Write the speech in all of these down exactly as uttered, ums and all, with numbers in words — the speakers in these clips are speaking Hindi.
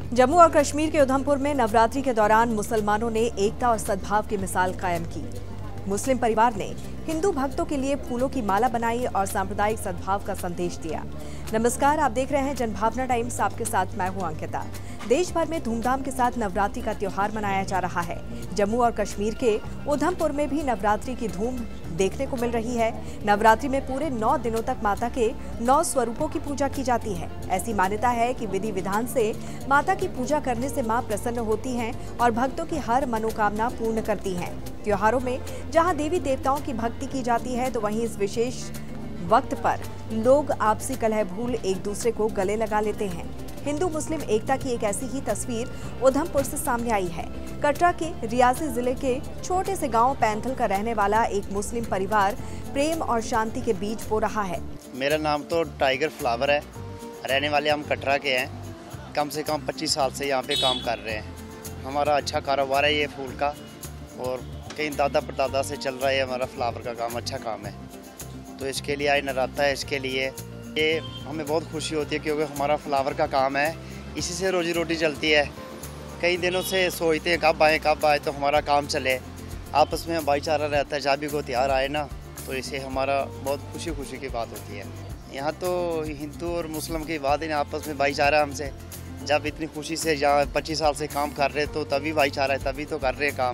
जम्मू और कश्मीर के उधमपुर में नवरात्रि के दौरान मुसलमानों ने एकता और सद्भाव की मिसाल कायम की। मुस्लिम परिवार ने हिंदू भक्तों के लिए फूलों की माला बनाई और सांप्रदायिक सद्भाव का संदेश दिया। नमस्कार, आप देख रहे हैं जनभावना टाइम्स। आपके साथ मैं हूं अंकिता। देश भर में धूमधाम के साथ नवरात्रि का त्योहार मनाया जा रहा है। जम्मू और कश्मीर के उधमपुर में भी नवरात्रि की धूम देखने को मिल रही है। नवरात्रि में पूरे नौ दिनों तक माता के नौ स्वरूपों की पूजा की जाती है। ऐसी मान्यता है कि विधि विधान से माता की पूजा करने से मां प्रसन्न होती हैं और भक्तों की हर मनोकामना पूर्ण करती हैं। त्योहारों में जहां देवी देवताओं की भक्ति की जाती है, तो वहीं इस विशेष वक्त पर लोग आपसी कलह भूल एक दूसरे को गले लगा लेते हैं। हिंदू मुस्लिम एकता की एक ऐसी ही तस्वीर उधमपुर से सामने आई है। कटरा के रियासी जिले के छोटे से गांव पैंथल का रहने वाला एक मुस्लिम परिवार प्रेम और शांति के बीज बो रहा है। मेरा नाम तो टाइगर फ्लावर है। रहने वाले हम कटरा के हैं। कम से कम पच्चीस साल से यहाँ पे काम कर रहे हैं। हमारा अच्छा कारोबार है ये फूल का, और कई दादा परदादा से चल रहा है हमारा फ्लावर का काम। अच्छा काम है, तो इसके लिए आज नराता है। इसके लिए ये हमें बहुत खुशी होती है, क्योंकि हमारा फ्लावर का काम है, इसी से रोजी रोटी चलती है। कई दिनों से सोचते हैं कब आए कब आए तो हमारा काम चले। आपस में भाईचारा रहता है। जब भी कोई त्यौहार आए ना, तो इसे हमारा बहुत खुशी खुशी की बात होती है। यहाँ तो हिंदू और मुस्लिम की बात ही आपस में भाईचारा हमसे। जब इतनी खुशी से यहाँ पच्चीस साल से काम कर रहे, तो तभी भाईचारा है, तभी तो कर रहे काम।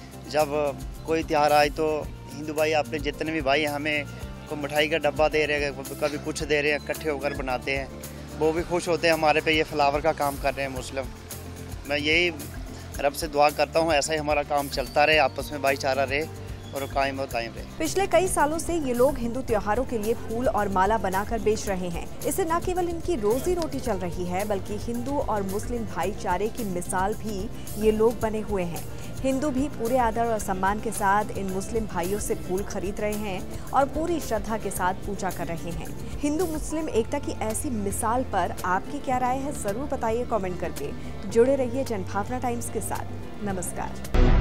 जब कोई त्यौहार आए तो हिंदू भाई अपने जितने भी भाई हमें को मिठाई का डब्बा दे रहे हैं, कभी कुछ दे रहे हैं, इकट्ठे होकर बनाते हैं। वो भी खुश होते हैं हमारे पे ये फ्लावर का काम कर रहे हैं मुस्लिम। मैं यही रब से दुआ करता हूँ ऐसा ही हमारा काम चलता रहे, आपस में भाईचारा रहे और कायम और कायम रहे। पिछले कई सालों से ये लोग हिंदू त्योहारों के लिए फूल और माला बनाकर बेच रहे हैं। इससे न केवल इनकी रोजी रोटी चल रही है, बल्कि हिंदू और मुस्लिम भाईचारे की मिसाल भी ये लोग बने हुए हैं। हिंदू भी पूरे आदर और सम्मान के साथ इन मुस्लिम भाइयों से फूल खरीद रहे हैं और पूरी श्रद्धा के साथ पूजा कर रहे हैं। हिंदू मुस्लिम एकता की ऐसी मिसाल पर आपकी क्या राय है, जरूर बताइए कमेंट करके। जुड़े रहिए जनभावना टाइम्स के साथ। नमस्कार।